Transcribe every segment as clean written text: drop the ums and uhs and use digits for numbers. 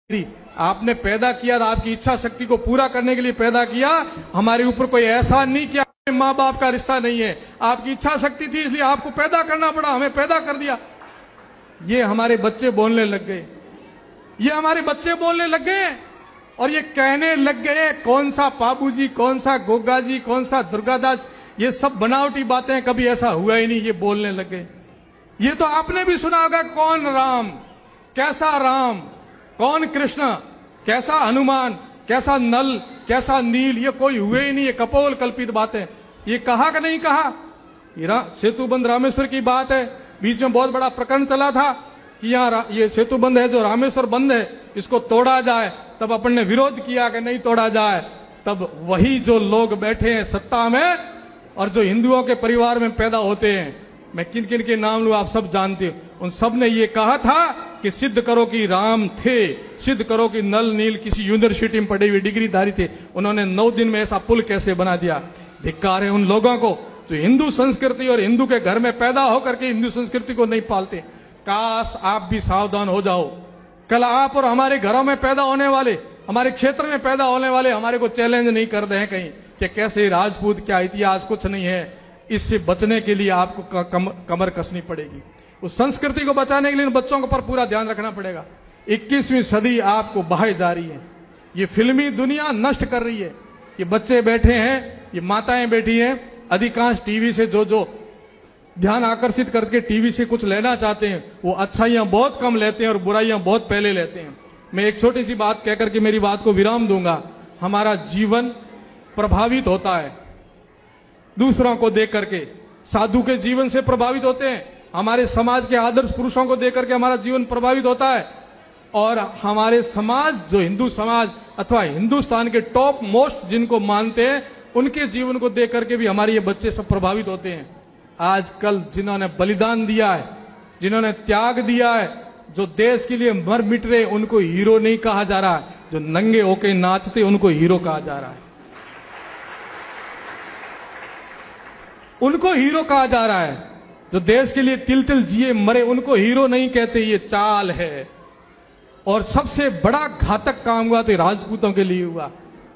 आपने पैदा किया, आपकी इच्छा शक्ति को पूरा करने के लिए पैदा किया। हमारे ऊपर कोई एहसान नहीं किया, माँ बाप का रिश्ता नहीं है। आपकी इच्छा शक्ति थी इसलिए आपको पैदा करना पड़ा, हमें पैदा कर दिया। ये हमारे बच्चे बोलने लग गए, ये हमारे बच्चे बोलने लग गए और ये कहने लग गए कौन सा बाबूजी, कौन सा गोगा जी, कौन सा दुर्गादास, ये सब बनावटी बातें, कभी ऐसा हुआ ही नहीं, ये बोलने लग गए। ये तो आपने भी सुना होगा, कौन राम, कैसा राम, कौन कृष्ण, कैसा हनुमान, कैसा नल, कैसा नील, ये कोई हुए ही नहीं, ये कपोल कल्पित बातें। ये कहा कि नहीं कहा? ये सेतु बंद रामेश्वर की बात है। बीच में बहुत बड़ा प्रकरण चला था कि यहाँ ये सेतु बंद है जो रामेश्वर बंद है, इसको तोड़ा जाए। तब अपन ने विरोध किया कि नहीं तोड़ा जाए। तब वही जो लोग बैठे हैं सत्ता में और जो हिंदुओं के परिवार में पैदा होते हैं, मैं किन किन के नाम लूं आप सब जानते हो, उन सब ने ये कहा था कि सिद्ध करो कि राम थे, सिद्ध करो कि नल नील किसी यूनिवर्सिटी में पढ़े हुए डिग्रीधारी थे। उन्होंने 9 दिन में ऐसा पुल कैसे बना दिया। धिक्कार है उन लोगों को जो हिंदू संस्कृति और हिंदू के घर में पैदा होकर के हिंदू संस्कृति को नहीं पालते। काश आप भी सावधान हो जाओ। कल आप और हमारे घरों में पैदा होने वाले, हमारे क्षेत्र में पैदा होने वाले हमारे को चैलेंज नहीं कर दे कहीं कि कैसे राजपूत, क्या इतिहास, कुछ नहीं है। इससे बचने के लिए आपको कमर कसनी पड़ेगी। उस संस्कृति को बचाने के लिए बच्चों को पर पूरा ध्यान रखना पड़ेगा। 21वीं सदी आपको बहाई जा रही है, ये फिल्मी दुनिया नष्ट कर रही है। ये बच्चे बैठे हैं, ये माताएं बैठी हैं, अधिकांश टीवी से जो ध्यान आकर्षित करके टीवी से कुछ लेना चाहते हैं, वो अच्छाइयां बहुत कम लेते हैं और बुराइयां बहुत पहले लेते हैं। मैं एक छोटी सी बात कहकर के मेरी बात को विराम दूंगा। हमारा जीवन प्रभावित होता है दूसरों को देख करके, साधु के जीवन से प्रभावित होते हैं, हमारे समाज के आदर्श पुरुषों को देख करके हमारा जीवन प्रभावित होता है। और हमारे समाज, जो हिंदू समाज अथवा हिंदुस्तान के टॉप मोस्ट जिनको मानते हैं, उनके जीवन को देख करके भी हमारे ये बच्चे सब प्रभावित होते हैं। आजकल जिन्होंने बलिदान दिया है, जिन्होंने त्याग दिया है, जो देश के लिए मर मिट रहे, उनको हीरो नहीं कहा जा रहा है। जो नंगे होके नाचते उनको हीरो कहा जा रहा है, उनको हीरो कहा जा रहा है। जो देश के लिए तिल तिल जिए मरे, उनको हीरो नहीं कहते। ये चाल है। और सबसे बड़ा घातक काम हुआ तो राजपूतों के लिए हुआ।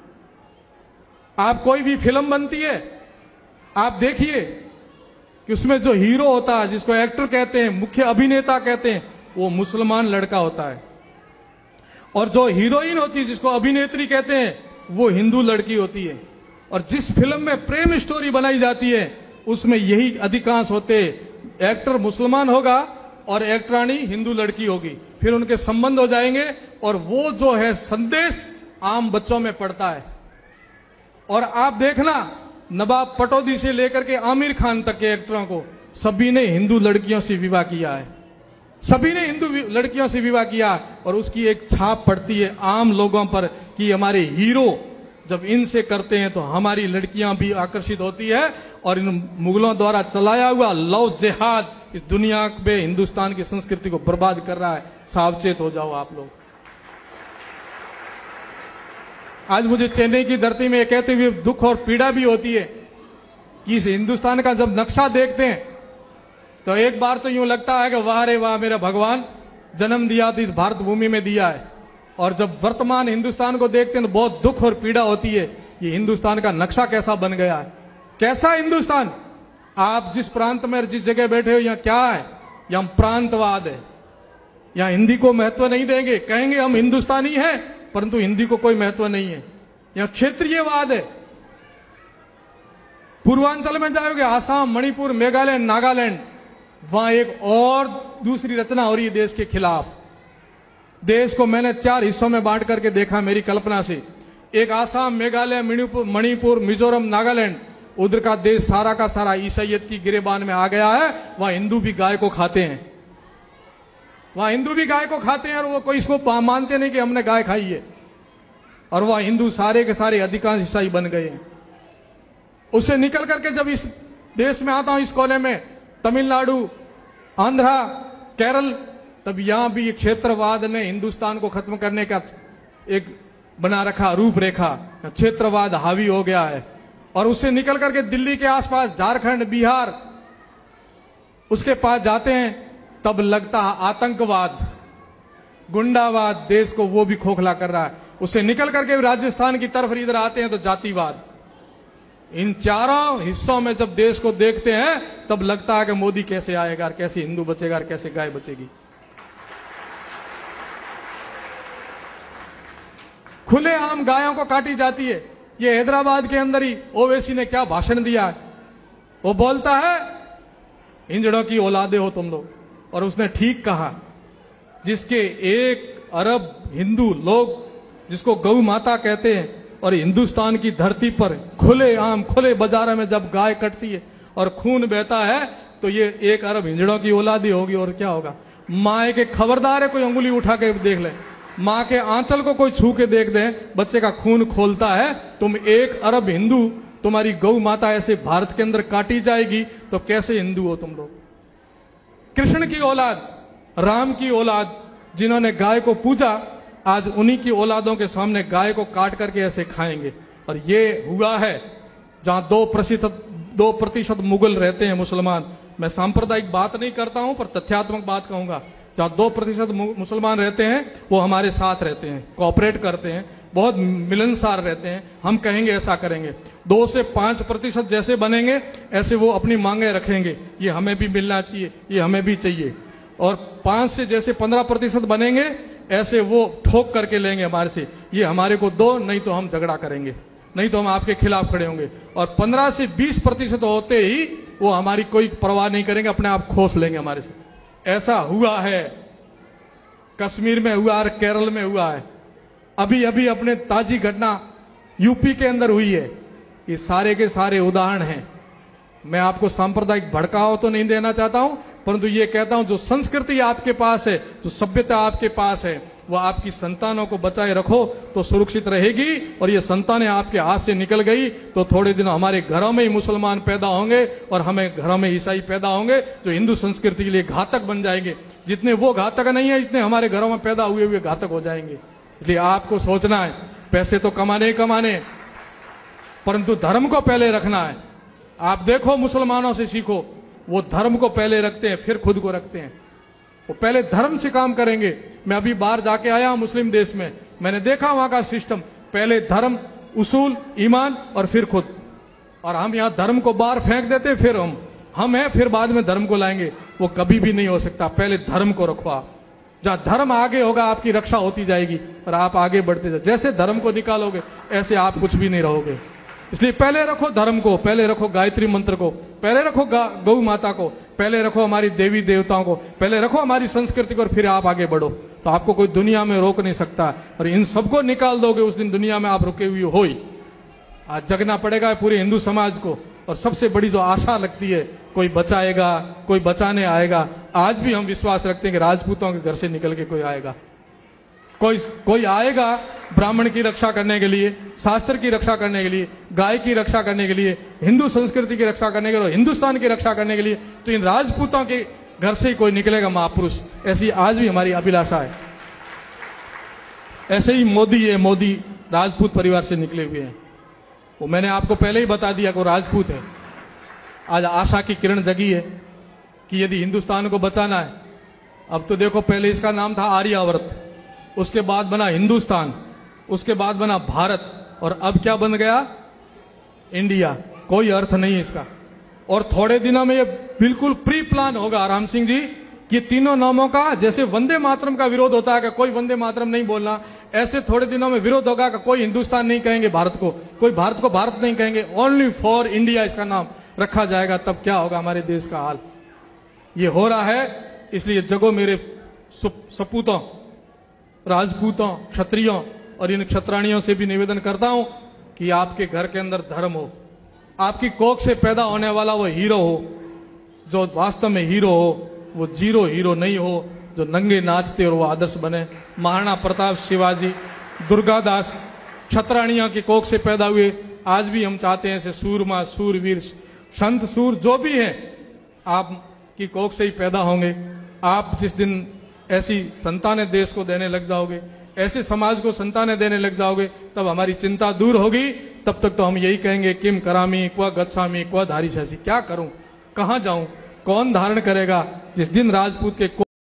आप कोई भी फिल्म बनती है, आप देखिए कि उसमें जो हीरो होता है, जिसको एक्टर कहते हैं, मुख्य अभिनेता कहते हैं, वो मुसलमान लड़का होता है। और जो हीरोइन होती है, जिसको अभिनेत्री कहते हैं, वो हिंदू लड़की होती है। और जिस फिल्म में प्रेम स्टोरी बनाई जाती है, उसमें यही अधिकांश होते। एक्टर मुसलमान होगा और एक्टरानी हिंदू लड़की होगी, फिर उनके संबंध हो जाएंगे और वो जो है संदेश आम बच्चों में पड़ता है। और आप देखना, नवाब पटौदी से लेकर के आमिर खान तक के एक्टरों को सभी ने हिंदू लड़कियों से विवाह किया है, सभी ने हिंदू लड़कियों से विवाह किया। और उसकी एक छाप पड़ती है आम लोगों पर कि हमारे हीरो जब इनसे करते हैं तो हमारी लड़कियां भी आकर्षित होती है। और इन मुगलों द्वारा चलाया हुआ लव जिहाद इस दुनिया में हिंदुस्तान की संस्कृति को बर्बाद कर रहा है। सावचेत हो जाओ आप लोग। आज मुझे चेन्नई की धरती में कहते हुए दुख और पीड़ा भी होती है कि इस हिंदुस्तान का जब नक्शा देखते हैं तो एक बार तो यूं लगता है कि वाह रे वाह, मेरा भगवान जन्म दिया तो इस भारत भूमि में दिया है। और जब वर्तमान हिंदुस्तान को देखते हैं तो बहुत दुख और पीड़ा होती है। ये हिंदुस्तान का नक्शा कैसा बन गया है, कैसा हिंदुस्तान। आप जिस प्रांत में जिस जगह बैठे हो, यहाँ क्या है? यहाँ प्रांतवाद है। यहाँ हिंदी को महत्व नहीं देंगे, कहेंगे हम हिंदुस्तानी हैं, परंतु हिंदी को कोई महत्व नहीं है। यहाँ क्षेत्रीयवाद है। पूर्वांचल में जाओगे, आसाम, मणिपुर, मेघालय, नागालैंड, वहां एक और दूसरी रचना हो रही है देश के खिलाफ। देश को मैंने 4 हिस्सों में बांट करके देखा मेरी कल्पना से। एक आसाम, मेघालय, मणिपुर, मिजोरम, नागालैंड, उधर का देश सारा का सारा ईसाइयत की गिरेबान में आ गया है। वहां हिंदू भी गाय को खाते हैं, वहां हिंदू भी गाय को खाते हैं और वो कोई इसको मानते नहीं कि हमने गाय खाई है। और वह हिंदू सारे के सारे अधिकांश ईसाई बन गए हैं। उससे निकल करके जब इस देश में आता हूं, इस कोने में तमिलनाडु, आंध्रा, केरल, तब यहां भी क्षेत्रवाद ने हिंदुस्तान को खत्म करने का एक बना रखा रूपरेखा। क्षेत्रवाद हावी हो गया है। और उससे निकल करके दिल्ली के आसपास झारखंड, बिहार, उसके पास जाते हैं तब लगता है आतंकवाद। गुंडावाद देश को वो भी खोखला कर रहा है। उससे निकल करके राजस्थान की तरफ इधर आते हैं तो जातिवाद। इन चारों हिस्सों में जब देश को देखते हैं तब लगता है कि मोदी कैसे आएगा, कैसे हिंदू बचेगा, कैसे गाय बचेगी। खुलेआम गायों को काटी जाती है। ये हैदराबाद के अंदर ही ओवैसी ने क्या भाषण दिया है। वो बोलता है हिंजड़ों की औलादे हो तुम लोग, और उसने ठीक कहा। जिसके 1 अरब हिंदू लोग जिसको गौ माता कहते हैं, और हिंदुस्तान की धरती पर खुलेआम खुले बाजार में जब गाय कटती है और खून बहता है तो ये 1 अरब हिंजड़ों की औलादी होगी। और क्या होगा? माँ के खबरदार है कोई उंगली उठा के देख ले, माँ के आंचल को कोई छू के देख दे, बच्चे का खून खोलता है। तुम 1 अरब हिंदू, तुम्हारी गौ माता ऐसे भारत के अंदर काटी जाएगी तो कैसे हिंदू हो तुम लोग? कृष्ण की औलाद, राम की औलाद जिन्होंने गाय को पूजा, आज उन्हीं की औलादों के सामने गाय को काट करके ऐसे खाएंगे। और ये हुआ है जहां 2% मुगल रहते हैं मुसलमान। मैं सांप्रदायिक बात नहीं करता हूं पर तथ्यात्मक बात कहूंगा। जहां 2% मुसलमान रहते हैं वो हमारे साथ रहते हैं, कोऑपरेट करते हैं, बहुत मिलनसार रहते हैं। हम कहेंगे ऐसा करेंगे। 2 से 5% जैसे बनेंगे ऐसे वो अपनी मांगे रखेंगे, ये हमें भी मिलना चाहिए, ये हमें भी चाहिए। और 5 से जैसे 15% बनेंगे ऐसे वो ठोक करके लेंगे हमारे से, ये हमारे को दो, नहीं तो हम झगड़ा करेंगे, नहीं तो हम आपके खिलाफ खड़े होंगे। और 15 से 20% होते ही वो हमारी कोई परवाह नहीं करेंगे, अपने आप खोस लेंगे हमारे से। ऐसा हुआ है, कश्मीर में हुआ और केरल में हुआ है। अभी अभी अपने ताजी घटना यूपी के अंदर हुई है। ये सारे के सारे उदाहरण हैं। मैं आपको सांप्रदायिक भड़काव तो नहीं देना चाहता हूं, परंतु ये कहता हूं जो संस्कृति आपके पास है, जो सभ्यता आपके पास है, वो आपकी संतानों को बचाए रखो तो सुरक्षित रहेगी। और ये संतानें आपके हाथ से निकल गई तो थोड़े दिन हमारे घरों में ही मुसलमान पैदा होंगे और हमें घरों में ईसाई पैदा होंगे जो हिंदू संस्कृति के लिए घातक बन जाएंगे। जितने वो घातक नहीं है, जितने हमारे घरों में पैदा हुए हुए घातक हो जाएंगे। इसलिए आपको सोचना है, पैसे तो कमाने ही कमाने, परंतु धर्म को पहले रखना है। आप देखो मुसलमानों से सीखो, वो धर्म को पहले रखते हैं फिर खुद को रखते हैं। वो पहले धर्म से काम करेंगे। मैं अभी बाहर जाके आया मुस्लिम देश में, मैंने देखा वहां का सिस्टम, पहले धर्म, उसूल, ईमान और फिर खुद। और हम यहाँ धर्म को बाहर फेंक देते, फिर हम हैं, फिर बाद में धर्म को लाएंगे। वो कभी भी नहीं हो सकता। पहले धर्म को रखो आप। जहां धर्म आगे होगा आपकी रक्षा होती जाएगी और आप आगे बढ़ते जाए। जैसे धर्म को निकालोगे ऐसे आप कुछ भी नहीं रहोगे। इसलिए पहले रखो धर्म को, पहले रखो गायत्री मंत्र को, पहले रखो गौ माता को, पहले रखो हमारी देवी देवताओं को, पहले रखो हमारी संस्कृति को, और फिर आप आगे बढ़ो। तो आपको कोई दुनिया में रोक नहीं सकता। और इन सबको निकाल दोगे उस दिन दुनिया में आप रुके हुए हो ही। आज जगना पड़ेगा पूरे हिंदू समाज को। और सबसे बड़ी जो आशा लगती है, कोई बचाएगा, कोई बचाने आएगा। आज भी हम विश्वास रखते हैं कि राजपूतों के घर से निकल के कोई आएगा, कोई आएगा ब्राह्मण की रक्षा करने के लिए, शास्त्र की रक्षा करने के लिए, गाय की रक्षा करने के लिए, हिंदू संस्कृति की रक्षा करने के लिए, हिंदुस्तान की रक्षा करने के लिए। तो इन राजपूतों के घर से ही कोई निकलेगा महापुरुष। ऐसी आज भी हमारी अभिलाषा है। ऐसे ही मोदी है, मोदी राजपूत परिवार से निकले हुए हैं। वो मैंने आपको पहले ही बता दिया कि वो राजपूत है। आज आशा की किरण जगी है कि यदि हिंदुस्तान को बचाना है। अब तो देखो, पहले इसका नाम था आर्यावर्त, उसके बाद बना हिंदुस्तान, उसके बाद बना भारत, और अब क्या बन गया? इंडिया। कोई अर्थ नहीं है इसका। और थोड़े दिनों में ये बिल्कुल प्री प्लान होगा राम सिंह जी, कि तीनों नामों का, जैसे वंदे मातरम का विरोध होता है कि कोई वंदे मातरम नहीं बोलना, ऐसे थोड़े दिनों में विरोध होगा कि कोई हिंदुस्तान नहीं कहेंगे भारत को, कोई भारत को भारत नहीं कहेंगे, ओनली फॉर इंडिया इसका नाम रखा जाएगा। तब क्या होगा हमारे देश का हाल? ये हो रहा है। इसलिए जगो मेरे सपूतों, राजपूतों, क्षत्रियों और इन क्षत्राणियों से भी निवेदन करता हूं कि आपके घर के अंदर धर्म हो, आपकी कोख से पैदा होने वाला वो हीरो हो, जो वास्तव में हीरो हो, वो जीरो हीरो नहीं हो, जो नंगे नाचते और वो आदर्श बने। महाराणा प्रताप, शिवाजी, दुर्गादास क्षत्राणियों की कोख से पैदा हुए। आज भी हम चाहते हैं ऐसे सूरमा, सूरवीर, संत, सूर जो भी हैं, आपकी कोख से ही पैदा होंगे। आप जिस दिन ऐसी संतानें देश को देने लग जाओगे, ऐसे समाज को संतानें देने लग जाओगे, तब हमारी चिंता दूर होगी। तब तक तो हम यही कहेंगे, किम करामी, क्व गच्छामी, क्व धारी शशि। क्या करूं, कहां जाऊं, कौन धारण करेगा? जिस दिन राजपूत के